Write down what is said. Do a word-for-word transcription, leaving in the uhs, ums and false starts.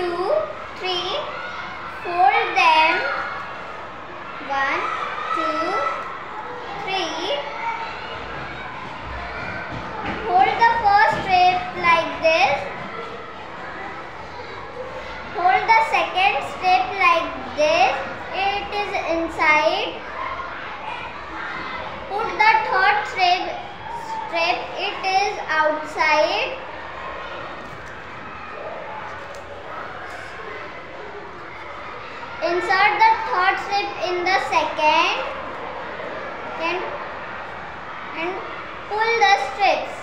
two, three, fold them, one, two, three, hold the first strip like this, hold the second strip like this, it is inside, put the third strip, strip it is outside, insert the third strip in the second and, and pull the strips.